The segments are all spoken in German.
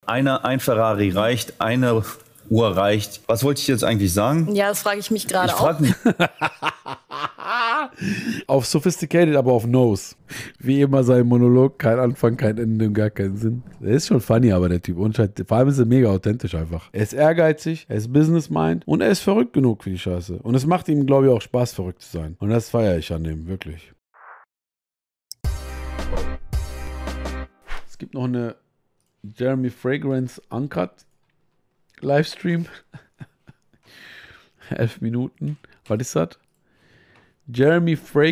ein Ferrari reicht, eine Uhr reicht. Was wollte ich jetzt eigentlich sagen? Ja, das frage ich mich gerade auch. Auf Sophisticated, aber auf Nose. Wie immer sein Monolog, kein Anfang, kein Ende und gar keinen Sinn. Er ist schon funny, aber der Typ. Und vor allem ist er mega authentisch einfach. Er ist ehrgeizig, er ist Business-Mind und er ist verrückt genug für die Scheiße. Und es macht ihm, glaube ich, auch Spaß, verrückt zu sein. Und das feiere ich an dem, wirklich. Es gibt noch eine Jeremy Fragrance Uncut Livestream. 11 Minuten. Was ist das? Jeremy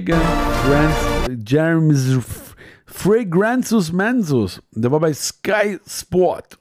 Fragranzus Mansus. Der war bei Sky Sport.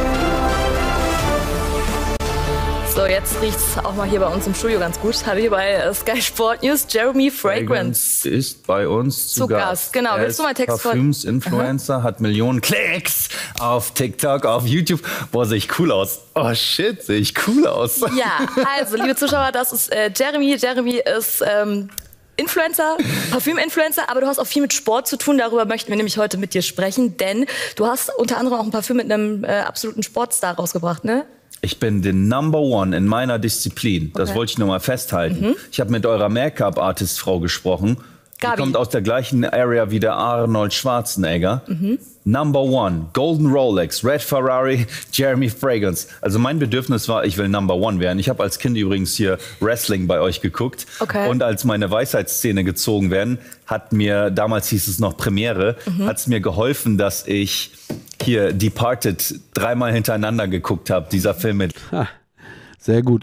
So, jetzt riecht es auch mal hier bei uns im Studio ganz gut. Habe hier bei Sky Sport News Jeremy Fragrance ist bei uns zu Gast. Genau, willst du mal Text vor? Parfüms-Influencer, hat Millionen Klicks auf TikTok, auf YouTube. Boah, sehe ich cool aus. Oh shit, sehe ich cool aus. Ja, also, liebe Zuschauer, das ist Jeremy. Jeremy ist Influencer, Parfüm-Influencer, aber du hast auch viel mit Sport zu tun. Darüber möchten wir nämlich heute mit dir sprechen, denn du hast unter anderem auch ein Parfüm mit einem absoluten Sportstar rausgebracht, ne? Ich bin der Number One in meiner Disziplin. Das wollte ich nur mal festhalten. Ich habe mit eurer Make-up-Artist-Frau gesprochen. Gabi. Die kommt aus der gleichen Area wie der Arnold Schwarzenegger. Number One, Golden Rolex, Red Ferrari, Jeremy Fragrance. Also mein Bedürfnis war, ich will Number One werden. Ich habe als Kind übrigens hier Wrestling bei euch geguckt. Okay. Und als meine Weisheitszähne gezogen werden, hat mir, damals hieß es noch Premiere, hat es mir geholfen, dass ich hier Departed 3-mal hintereinander geguckt habe, dieser Film mit. Ha, sehr gut.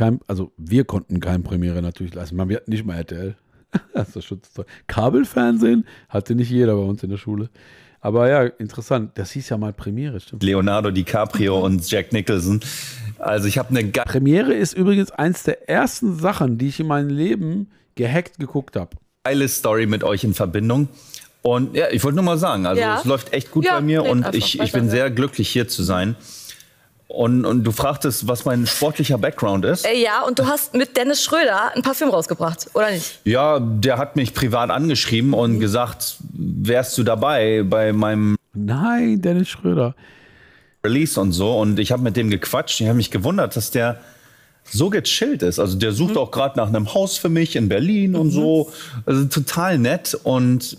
Wir konnten kein Premiere natürlich leisten. Wir hatten nicht mal RTL. Das ist schon toll. Kabelfernsehen hatte nicht jeder bei uns in der Schule. Aber ja, interessant. Das hieß ja mal Premiere, stimmt. Leonardo DiCaprio und Jack Nicholson. Also ich habe eine Premiere ist übrigens eins der ersten Sachen, die ich in meinem Leben gehackt geguckt habe. Geile Story mit euch in Verbindung. Und ja, ich wollte nur mal sagen, also es läuft echt gut bei mir und ich bin sehr glücklich, hier zu sein. Und du fragtest, was mein sportlicher Background ist. Ja, und du hast mit Dennis Schröder ein Parfüm rausgebracht, oder nicht? Ja, der hat mich privat angeschrieben und gesagt, wärst du dabei bei meinem Nein, Dennis Schröder. Release und so. Und ich habe mit dem gequatscht. Ich habe mich gewundert, dass der so gechillt ist. Also der sucht auch gerade nach einem Haus für mich in Berlin und so. Also total nett. Und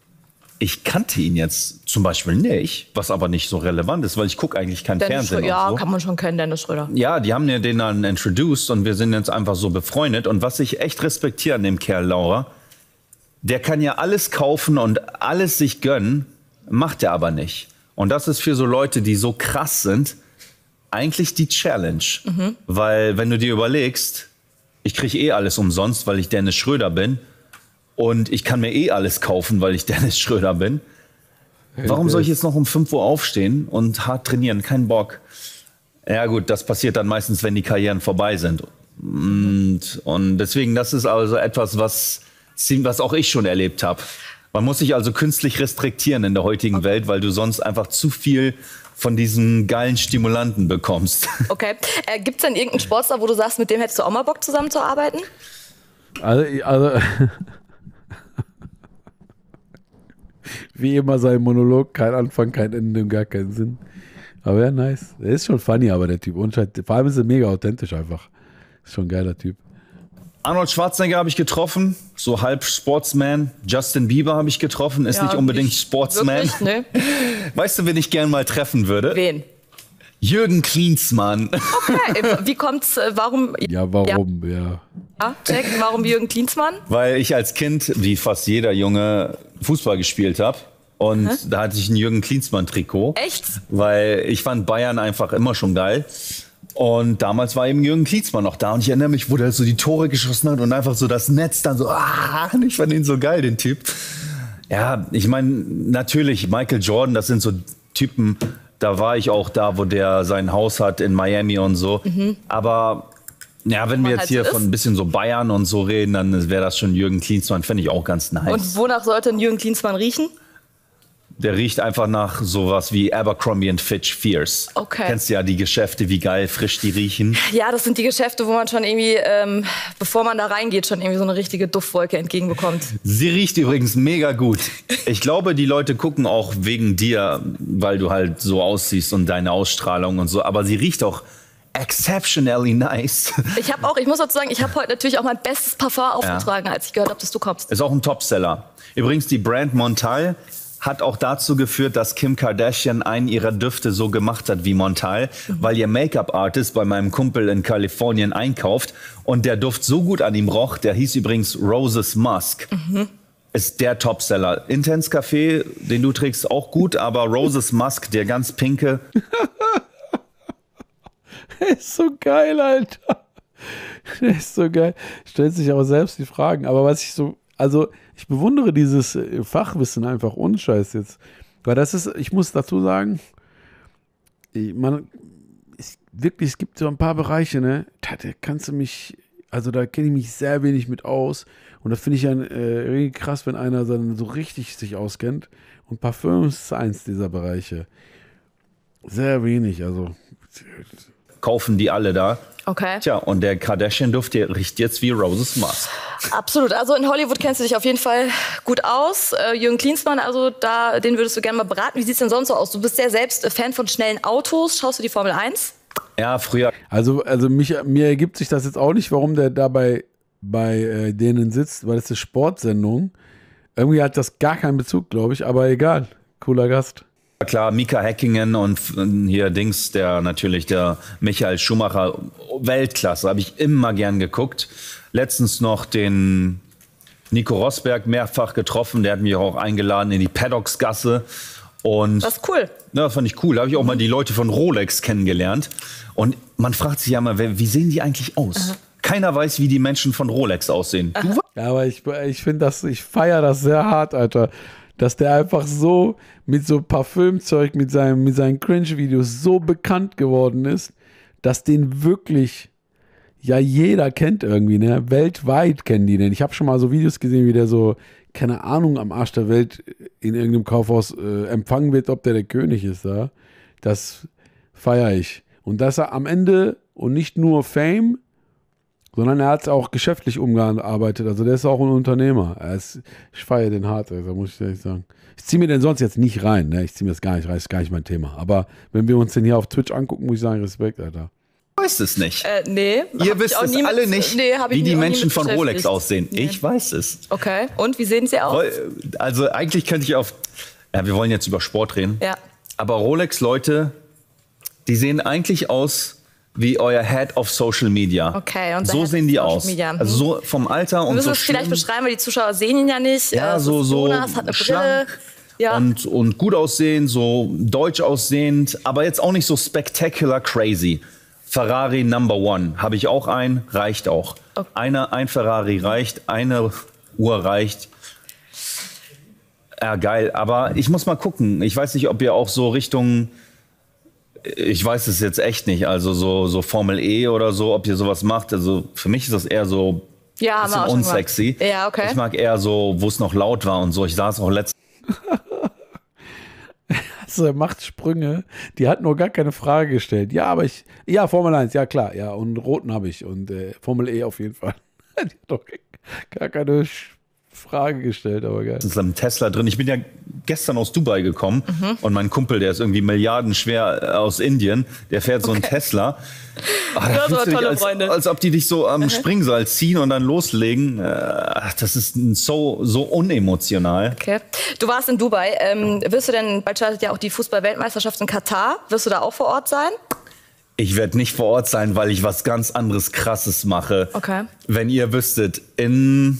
ich kannte ihn jetzt zum Beispiel nicht, was aber nicht so relevant ist, weil ich gucke eigentlich kein Fernsehen. Ja, und so. kann man schon kennen, Dennis Schröder. Ja, die haben mir den dann introduced und wir sind jetzt einfach so befreundet. Und was ich echt respektiere an dem Kerl, Laura, der kann ja alles kaufen und alles sich gönnen, macht er aber nicht. Und das ist für so Leute, die so krass sind, eigentlich die Challenge. Weil wenn du dir überlegst, ich kriege eh alles umsonst, weil ich Dennis Schröder bin. Und ich kann mir eh alles kaufen, weil ich Dennis Schröder bin. Warum soll ich jetzt noch um 5 Uhr aufstehen und hart trainieren? Kein Bock. Ja gut, das passiert dann meistens, wenn die Karrieren vorbei sind. Und deswegen, das ist also etwas, was auch ich schon erlebt habe. Man muss sich also künstlich restriktieren in der heutigen Welt, weil du sonst einfach zu viel von diesen geilen Stimulanten bekommst. Okay. Gibt es denn irgendeinen Sportstar, wo du sagst, mit dem hättest du auch mal Bock zusammenzuarbeiten? Also wie immer sein Monolog, kein Anfang, kein Ende und gar keinen Sinn. Aber ja, nice. Er ist schon funny, aber der Typ. Und vor allem ist er mega authentisch einfach. Ist schon ein geiler Typ. Arnold Schwarzenegger habe ich getroffen, so halb Sportsman. Justin Bieber habe ich getroffen, ist nicht unbedingt Sportsman. Wirklich? Nee. Weißt du, wen ich gern mal treffen würde? Wen? Jürgen Klinsmann. Okay, wie kommt's, warum? Ja, warum, ja. Check, warum Jürgen Klinsmann? Weil ich als Kind, wie fast jeder Junge, Fußball gespielt habe. Und da hatte ich ein Jürgen Klinsmann-Trikot. Echt? Weil ich fand Bayern einfach immer schon geil. Und damals war eben Jürgen Klinsmann noch da. Und ich erinnere mich, wo der so die Tore geschossen hat und einfach so das Netz dann so, und ich fand ihn so geil, den Typ. Ja, ich meine, natürlich, Michael Jordan, das sind so Typen, da war ich auch da, wo der sein Haus hat in Miami und so. Aber ja, wenn wir jetzt hier von ein bisschen so Bayern und so reden, dann wäre das schon Jürgen Klinsmann, fände ich auch ganz nice. Und wonach sollte ein Jürgen Klinsmann riechen? Der riecht einfach nach sowas wie Abercrombie Fitch Fierce. Okay. Kennst du ja die Geschäfte, wie geil frisch die riechen. Ja, das sind die Geschäfte, wo man schon irgendwie, bevor man da reingeht, schon irgendwie so eine richtige Duftwolke entgegenbekommt. Sie riecht übrigens mega gut. Ich glaube, die Leute gucken auch wegen dir, weil du halt so aussiehst und deine Ausstrahlung und so. Aber sie riecht auch exceptionally nice. Ich muss dazu sagen, ich habe heute natürlich auch mein bestes Parfum aufgetragen, als ich gehört habe, dass du kommst. Ist auch ein Topseller. Übrigens, die Brand Montal hat auch dazu geführt, dass Kim Kardashian einen ihrer Düfte so gemacht hat wie Montal, weil ihr Make-up-Artist bei meinem Kumpel in Kalifornien einkauft und der Duft so gut an ihm roch, der hieß übrigens Roses Musk. Ist der Topseller. Intense Café, den du trägst, auch gut, aber Roses Musk, der ganz pinke. Der ist so geil, Alter. Der ist so geil. Stellt sich aber selbst die Fragen. Aber was ich so, also ich bewundere dieses Fachwissen einfach ohne Scheiß jetzt. Weil das ist, ich muss dazu sagen, es gibt so ein paar Bereiche, ne, da kannst du mich, also da kenne ich mich sehr wenig mit aus. Und das finde ich ja richtig krass, wenn einer dann so richtig sich auskennt. Und Parfüm ist eins dieser Bereiche. Sehr wenig, also. Kaufen die alle da. Okay. Tja, und der Kardashian-Duft, der riecht jetzt wie Roses Musk. Absolut. Also in Hollywood kennst du dich auf jeden Fall gut aus. Jürgen Klinsmann, also den würdest du gerne mal beraten. Wie sieht es denn sonst so aus? Du bist ja selbst Fan von schnellen Autos. Schaust du die Formel 1? Ja, früher. Also mir ergibt sich das jetzt auch nicht, warum der dabei bei denen sitzt, weil das ist eine Sportsendung. Irgendwie hat das gar keinen Bezug, glaube ich, aber egal. Cooler Gast. Klar, Mika Häkkinen und hier Dings, der Michael Schumacher, Weltklasse, habe ich immer gern geguckt. Letztens noch den Nico Rosberg mehrfach getroffen, der hat mich auch eingeladen in die Paddocksgasse. Und das ist cool. Ja, das fand ich cool. Da habe ich auch mal die Leute von Rolex kennengelernt. Und man fragt sich ja mal, wie sehen die eigentlich aus? Keiner weiß, wie die Menschen von Rolex aussehen. Ja, aber ich feiere das sehr hart, Alter. Dass der einfach so mit so Parfümzeug, mit seinen Cringe-Videos so bekannt geworden ist, dass den wirklich ja jeder kennt irgendwie, ne? Weltweit kennen die den. Ich habe schon mal so Videos gesehen, wie der so, keine Ahnung, am Arsch der Welt in irgendeinem Kaufhaus empfangen wird, ob der König ist, ja? Das feiere ich. Und dass er am Ende und nicht nur Fame, sondern er hat auch geschäftlich umgearbeitet. Also der ist auch ein Unternehmer. Ich feiere den hart, also muss ich ehrlich sagen. Ich ziehe mir den sonst jetzt nicht rein. Ne? Ich ziehe mir das gar nicht rein, das ist gar nicht mein Thema. Aber wenn wir uns den hier auf Twitch angucken, muss ich sagen, Respekt, Alter. Ich weiß es nicht. Nee. Ihr wisst es alle nicht, wie die Menschen von Rolex aussehen. Nee. Ich weiß es. Okay, und wie sehen sie aus? Also eigentlich könnte ich wir wollen jetzt über Sport reden. Ja. Aber Rolex-Leute, die sehen eigentlich aus wie euer Head of Social Media. Okay, und so sehen die aus. Media. Also so vom Alter und so. Wir müssen es vielleicht beschreiben, weil die Zuschauer sehen ihn ja nicht. Ja, so Jonas hat eine Brille. Ja. Und gut aussehend, so deutsch aussehend, aber jetzt auch nicht so spectacular crazy. Ferrari Number One. Habe ich auch einen, reicht auch. Okay. Ein Ferrari reicht, eine Uhr reicht. Ja, geil. Aber ich muss mal gucken. Ich weiß nicht, ob ihr auch so Richtung, ich weiß es jetzt echt nicht, also so Formel E oder so, ob ihr sowas macht. Also für mich ist das eher so ein bisschen unsexy. Ja, okay. Ich mag eher so, wo es noch laut war und so. Ich saß auch letztens. Also er macht Sprünge. Die hat nur gar keine Frage gestellt. Ja, aber Formel 1, ja klar. Ja, und roten habe ich. Und Formel E auf jeden Fall. Die hat doch gar keine Frage gestellt, aber geil. Das ist ein Tesla drin. Ich bin ja gestern aus Dubai gekommen und mein Kumpel, der ist irgendwie milliardenschwer aus Indien, der fährt so einen Tesla. Das war tolle Freunde. Als ob die dich so am Springseil ziehen und dann loslegen. Das ist so unemotional. Okay. Du warst in Dubai. Wirst du denn, bald startet ja auch die Fußball-Weltmeisterschaft in Katar. Wirst du da auch vor Ort sein? Ich werde nicht vor Ort sein, weil ich was ganz anderes Krasses mache. Okay. Wenn ihr wüsstet, in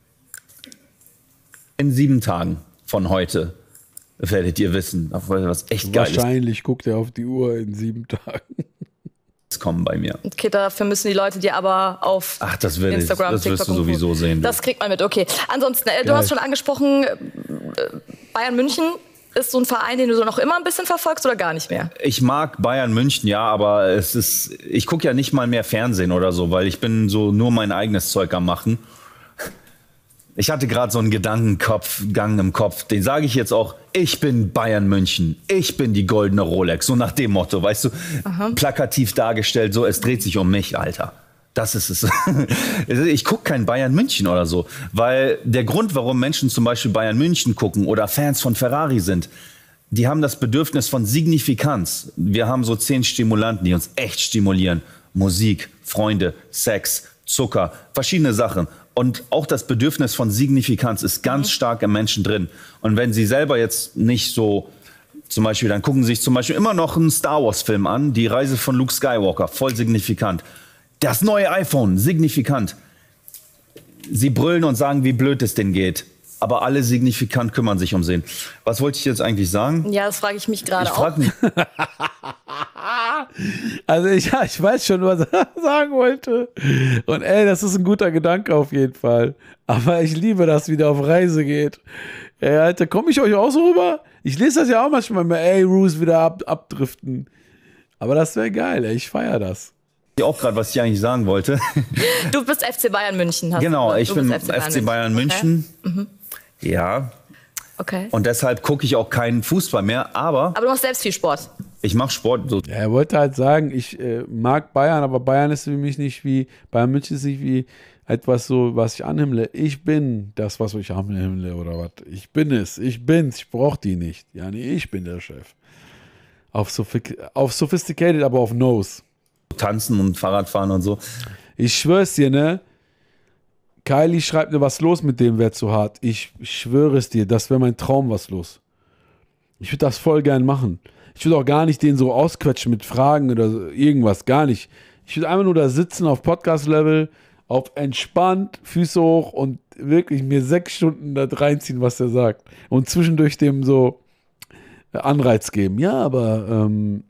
7 Tagen von heute werdet ihr wissen, was echt geil ist. Wahrscheinlich guckt er auf die Uhr in 7 Tagen. Kommen bei mir. Okay, dafür müssen die Leute dir aber auf Instagram, das TikTok wirst du sowieso sehen. Das kriegt man mit, okay. Ansonsten, du hast schon angesprochen, Bayern München ist so ein Verein, den du so noch immer ein bisschen verfolgst oder gar nicht mehr? Ich mag Bayern München, ja, aber ich gucke ja nicht mal mehr Fernsehen oder so, weil ich bin so nur mein eigenes Zeug am machen. Ich hatte gerade so einen Gedankengang im Kopf, den sage ich jetzt auch, ich bin Bayern München, ich bin die goldene Rolex, so nach dem Motto, weißt du, plakativ dargestellt, so es dreht sich um mich, Alter. Das ist es. Ich gucke kein Bayern München oder so, weil der Grund, warum Menschen zum Beispiel Bayern München gucken oder Fans von Ferrari sind, die haben das Bedürfnis von Signifikanz. Wir haben so 10 Stimulanten, die uns echt stimulieren. Musik, Freunde, Sex, Zucker, verschiedene Sachen. Und auch das Bedürfnis von Signifikanz ist ganz stark im Menschen drin. Und wenn sie selber jetzt nicht so, zum Beispiel, dann gucken sie sich zum Beispiel immer noch einen Star Wars Film an, die Reise von Luke Skywalker, voll signifikant. Das neue iPhone, signifikant. Sie brüllen und sagen, wie blöd es denen geht. Aber alle signifikant kümmern sich um sie. Was wollte ich jetzt eigentlich sagen? Ja, das frage ich mich gerade auch. Frag mich. Also ich weiß schon, was er sagen wollte. Und ey, das ist ein guter Gedanke auf jeden Fall. Aber ich liebe das, wie der auf Reise geht. Ey, Alter, komme ich euch auch so rüber? Ich lese das ja auch manchmal mal, ey, Roos wieder abdriften. Aber das wäre geil, ey, ich feiere das. Auch gerade, was ich eigentlich sagen wollte. Du bist FC Bayern München. Genau, ich bin FC Bayern München. Okay. Ja. Okay. Und deshalb gucke ich auch keinen Fußball mehr, aber du machst selbst viel Sport. Ich mache Sport. So. Ja, er wollte halt sagen, ich mag Bayern, aber Bayern ist für mich nicht wie, Bayern München ist nicht wie etwas so, was ich anhimmle. Ich bin das, was ich anhimmle oder was. Ich bin es, ich bin's, ich brauche die nicht. Ja, nee, ich bin der Chef. Auf sophisticated, aber auf Nose. Tanzen und Fahrradfahren und so. Ich schwör's dir, ne? Kylie schreibt mir, was los mit dem, wäre zu hart. Ich schwöre es dir, das wäre mein Traum, was los. Ich würde das voll gern machen. Ich würde auch gar nicht den so ausquetschen mit Fragen oder so, irgendwas, gar nicht. Ich würde einfach nur da sitzen auf Podcast-Level, auf entspannt, Füße hoch und wirklich mir 6 Stunden da reinziehen, was er sagt. Und zwischendurch dem so Anreiz geben. Ja, aber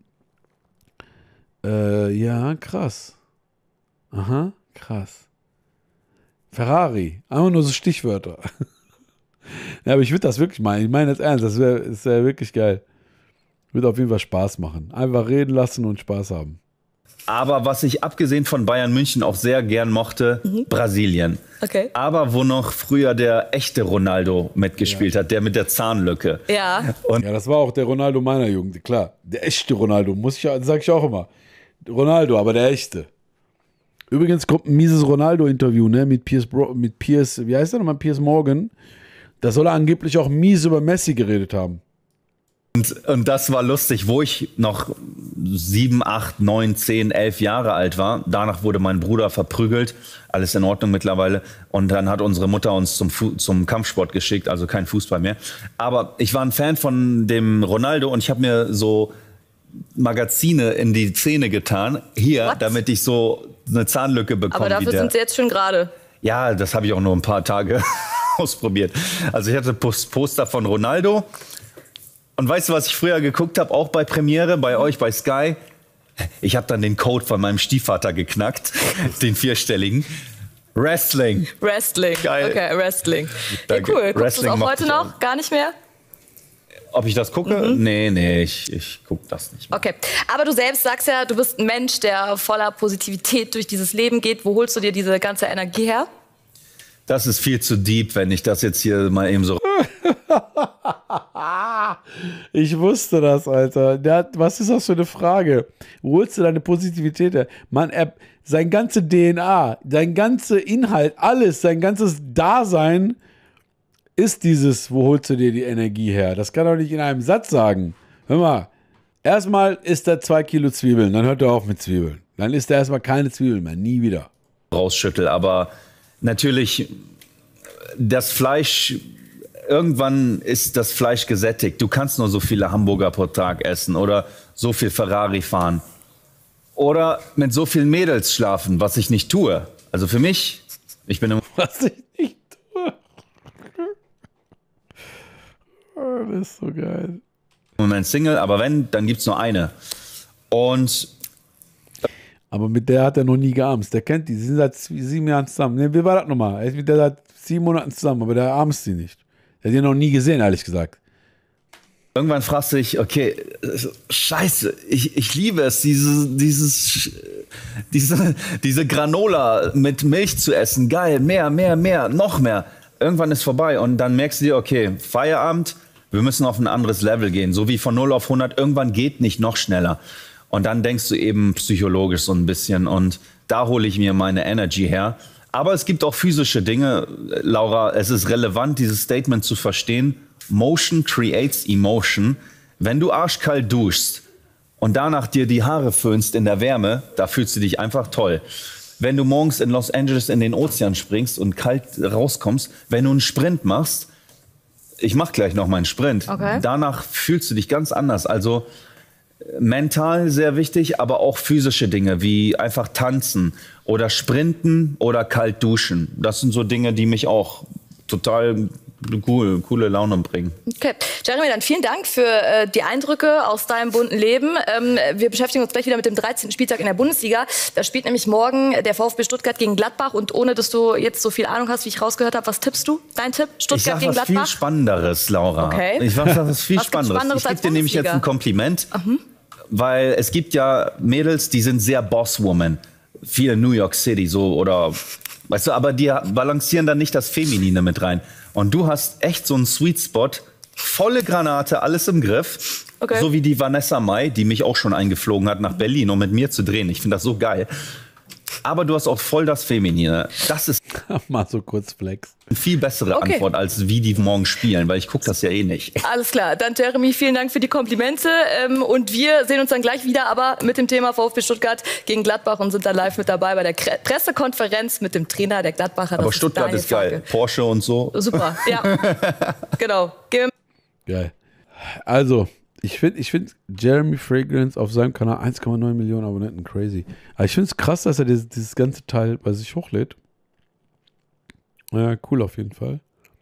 ja, krass. Aha, krass. Ferrari, einfach nur so Stichwörter. Ja, aber ich würde das wirklich meinen. Ich meine das ernst, das wär wirklich geil. Würde auf jeden Fall Spaß machen. Einfach reden lassen und Spaß haben. Aber was ich abgesehen von Bayern München auch sehr gern mochte, Brasilien. Okay. Aber wo noch früher der echte Ronaldo mitgespielt hat, der mit der Zahnlücke. Ja. Und Ja, das war auch der Ronaldo meiner Jugend, klar. Der echte Ronaldo, sag ich auch immer. Ronaldo, aber der echte. Übrigens kommt ein mieses Ronaldo-Interview, ne, mit Piers, wie heißt der nochmal, Piers Morgan. Da soll er angeblich auch mies über Messi geredet haben. Und das war lustig, wo ich noch 7, 8, 9, 10, 11 Jahre alt war. Danach wurde mein Bruder verprügelt. Alles in Ordnung mittlerweile. Und dann hat unsere Mutter uns zum Kampfsport geschickt, also kein Fußball mehr. Aber ich war ein Fan von dem Ronaldo und ich habe mir so Magazine in die Zähne getan. Hier, What? damit ich so eine Zahnlücke bekomme. Aber dafür sind sie jetzt schon gerade. Ja, das habe ich auch nur ein paar Tage ausprobiert. Also ich hatte Poster von Ronaldo. Und weißt du, was ich früher geguckt habe, auch bei Premiere, bei euch, bei Sky? Ich habe dann den Code von meinem Stiefvater geknackt, den 4-stelligen. Wrestling. Geil. Okay, Wrestling. Ja, Danke. cool. Guckst du es Wrestling auch mochte heute ich noch? Gar nicht mehr? Ob ich das gucke? Nee, ich gucke das nicht mehr. Okay. Aber du selbst sagst ja, du bist ein Mensch, der voller Positivität durch dieses Leben geht. Wo holst du dir diese ganze Energie her? Das ist viel zu deep, wenn ich das jetzt hier mal eben so... Ich wusste das, Alter. Was ist das für eine Frage? Wo holst du deine Positivität her? Mann, sein ganze DNA, sein ganzer Inhalt, alles, sein ganzes Dasein ist dieses, wo holst du dir die Energie her? Das kann doch nicht in einem Satz sagen. Hör mal, erstmal isst er 2 Kilo Zwiebeln, dann hört er auf mit Zwiebeln. Dann isst er erstmal keine Zwiebeln mehr, nie wieder. rausschüttel. Aber natürlich, das Fleisch, irgendwann ist das Fleisch gesättigt. Du kannst nur so viele Hamburger pro Tag essen oder so viel Ferrari fahren. Oder mit so vielen Mädels schlafen, was ich nicht tue. Also für mich, ich bin im Was ich nicht tue. Oh, das ist so geil. Moment Single, aber wenn, dann gibt es nur eine. Und Aber mit der hat er noch nie geamst. Der kennt die. Sie sind seit 7 Jahren zusammen. Ne, wie war das nochmal? Er ist mit der seit 7 Monaten zusammen, aber der amst sie nicht. Der hat die noch nie gesehen, ehrlich gesagt. irgendwann fragst du dich, okay, scheiße, ich liebe es, diese Granola mit Milch zu essen. Geil, mehr, noch mehr. irgendwann ist vorbei und dann merkst du dir, okay, Feierabend, wir müssen auf ein anderes Level gehen. So wie von 0 auf 100, irgendwann geht nicht noch schneller. Und dann denkst du eben psychologisch so ein bisschen und da hole ich mir meine Energy her. Aber es gibt auch physische Dinge, Laura, es ist relevant, dieses Statement zu verstehen. Motion creates emotion. Wenn du arschkalt duschst und danach dir die Haare föhnst in der Wärme, da fühlst du dich einfach toll. Wenn du morgens in Los Angeles in den Ozean springst und kalt rauskommst, wenn du einen Sprint machst, ich mache gleich noch meinen Sprint, danach fühlst du dich ganz anders. Also mental sehr wichtig, aber auch physische Dinge wie einfach tanzen oder sprinten oder kalt duschen. Das sind so Dinge, die mich auch total coole Laune bringen. Okay. Jeremy, dann vielen Dank für die Eindrücke aus deinem bunten Leben. Wir beschäftigen uns gleich wieder mit dem 13. Spieltag in der Bundesliga. Da spielt nämlich morgen der VfB Stuttgart gegen Gladbach. Und ohne, dass du jetzt so viel Ahnung hast, wie ich rausgehört habe, was tippst du? Dein Tipp? Stuttgart gegen Gladbach? Ich sag was viel Spannenderes, Laura. Okay. Ich sag was viel Spannenderes. Ich gebe dir nämlich jetzt ein Kompliment, weil es gibt ja Mädels, die sind sehr Bosswoman. Viel New York City so oder, weißt du, aber die balancieren dann nicht das Feminine mit rein. Und du hast echt so einen Sweet Spot, volle Granate, alles im Griff. Okay. So wie die Vanessa Mai, die mich auch schon eingeflogen hat nach Berlin, um mit mir zu drehen. Ich finde das so geil. Aber du hast auch voll das Feminine. Das ist mal so kurz Flex. Eine viel bessere Antwort, als wie die morgen spielen, weil ich gucke das ja eh nicht. Alles klar, dann Jeremy, vielen Dank für die Komplimente. Und wir sehen uns dann gleich wieder, aber mit dem Thema VfB Stuttgart gegen Gladbach und sind dann live mit dabei bei der Pressekonferenz mit dem Trainer der Gladbacher. Aber Stuttgart ist geil. Porsche und so. Super, ja. Genau. Geil. Also, ich find Jeremy Fragrance auf seinem Kanal 1,9 Millionen Abonnenten crazy. Aber ich finde es krass, dass er dieses ganze Teil bei sich hochlädt. Ja, cool auf jeden Fall.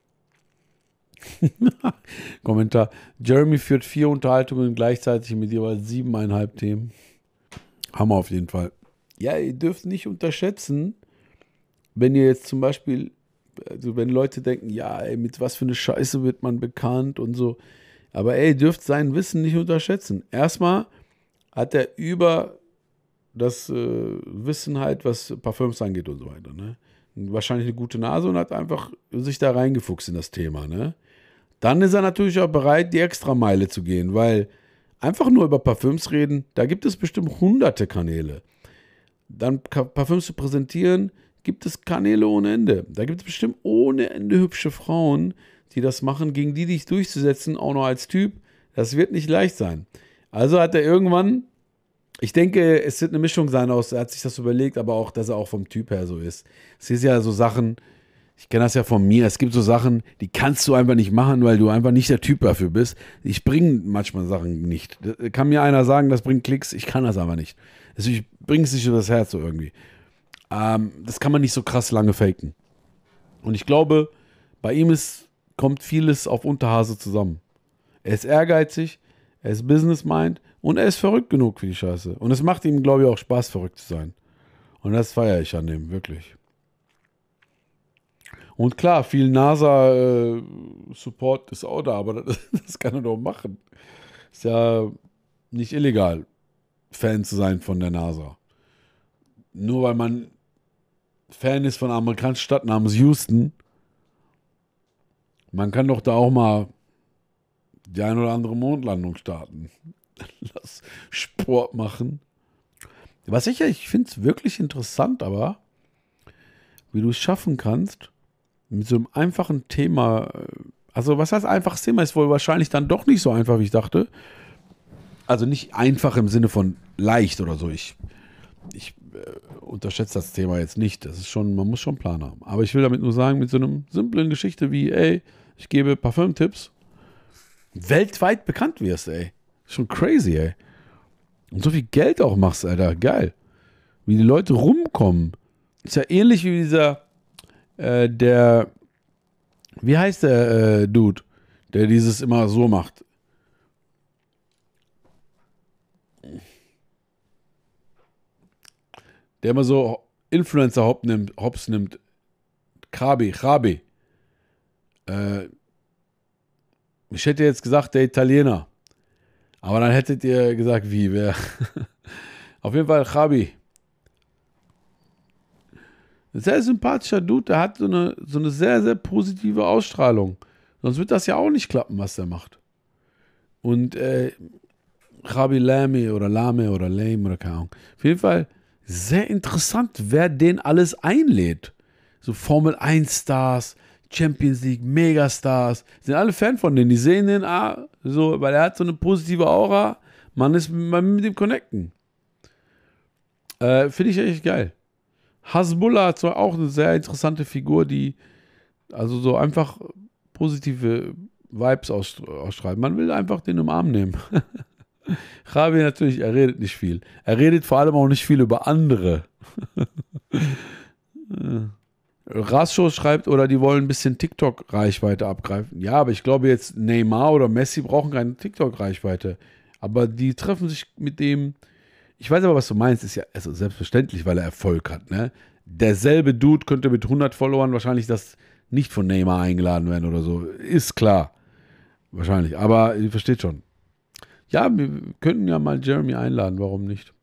Kommentar. Jeremy führt 4 Unterhaltungen gleichzeitig mit jeweils 7,5 Themen. Hammer auf jeden Fall. Ja, ihr dürft nicht unterschätzen, wenn ihr jetzt zum Beispiel, also wenn Leute denken, ja, ey, mit was für eine Scheiße wird man bekannt und so. Aber ey, ihr dürft sein Wissen nicht unterschätzen. Erstmal hat er über das Wissen halt, was Parfüms angeht und so weiter, ne? Wahrscheinlich eine gute Nase und hat einfach sich da reingefuchst in das Thema, ne? Dann ist er natürlich auch bereit, die Extrameile zu gehen, weil einfach nur über Parfüms reden, da gibt es bestimmt hunderte Kanäle. Dann Parfüms zu präsentieren, gibt es Kanäle ohne Ende. Da gibt es bestimmt ohne Ende hübsche Frauen, die das machen, gegen die dich durchzusetzen, auch noch als Typ. Das wird nicht leicht sein. Also hat er irgendwann, ich denke, es wird eine Mischung sein aus, er hat sich das überlegt, aber auch, dass er auch vom Typ her so ist. Es ist ja so Sachen, ich kenne das ja von mir, es gibt so Sachen, die kannst du einfach nicht machen, weil du einfach nicht der Typ dafür bist. Ich bringe manchmal Sachen nicht. Da kann mir einer sagen, das bringt Klicks, ich kann das aber nicht. Also ich bringe es nicht über das Herz so irgendwie. Das kann man nicht so krass lange faken. Und ich glaube, bei ihm kommt vieles auf Unterhase zusammen. Er ist ehrgeizig, er ist Business-Mind und er ist verrückt genug für die Scheiße. Und es macht ihm, glaube ich, auch Spaß, verrückt zu sein. Und das feiere ich an dem, wirklich. Und klar, viel NASA-Support ist auch da, aber das kann er doch machen. Ist ja nicht illegal, Fan zu sein von der NASA. Nur weil man Fan ist von einer amerikanischen Stadt namens Houston, man kann doch da auch mal die ein oder andere Mondlandung starten. Lass Sport machen. Ich finde es wirklich interessant, aber wie du es schaffen kannst, mit so einem einfachen Thema, also was heißt einfaches Thema, ist wohl wahrscheinlich dann doch nicht so einfach, wie ich dachte. Also nicht einfach im Sinne von leicht oder so. Ich unterschätze das Thema jetzt nicht. Das ist schon, man muss schon einen Plan haben. Aber ich will damit nur sagen, mit so einer simplen Geschichte wie, ey, ich gebe Parfüm-Tipps, weltweit bekannt wirst, ey. Schon crazy, ey. Und so viel Geld auch machst, Alter. Geil. Wie die Leute rumkommen. Ist ja ähnlich wie dieser, wie heißt der Dude, der dieses immer so macht? Der immer so Influencer hops nimmt. Krabi. Ich hätte jetzt gesagt, der Italiener. Aber dann hättet ihr gesagt, wer? Auf jeden Fall Krabi. Ein sehr sympathischer Dude, der hat so eine sehr, sehr positive Ausstrahlung. Sonst wird das ja auch nicht klappen, was der macht. Und Khaby Lame oder Lame oder keine Ahnung. Auf jeden Fall sehr interessant, wer den alles einlädt. So Formel 1 Stars, Champions League, Megastars. Sind alle Fan von denen. Die sehen den, so, weil er hat so eine positive Aura. Man ist mit dem connecten. Finde ich echt geil. Hasbulla hat zwar auch eine sehr interessante Figur, die also so einfach positive Vibes ausstrahlt. Man will einfach den im Arm nehmen. Khaby natürlich, er redet nicht viel. Er redet vor allem auch nicht viel über andere. Rascho schreibt, oder die wollen ein bisschen TikTok-Reichweite abgreifen. Ja, aber ich glaube jetzt Neymar oder Messi brauchen keine TikTok-Reichweite. Aber die treffen sich mit dem, ich weiß aber, was du meinst, ist ja also selbstverständlich, weil er Erfolg hat. Ne? Derselbe Dude könnte mit 100 Followern wahrscheinlich das nicht von Neymar eingeladen werden oder so. Ist klar. Wahrscheinlich. Aber ihr versteht schon. Ja, wir könnten ja mal Jeremy einladen, warum nicht?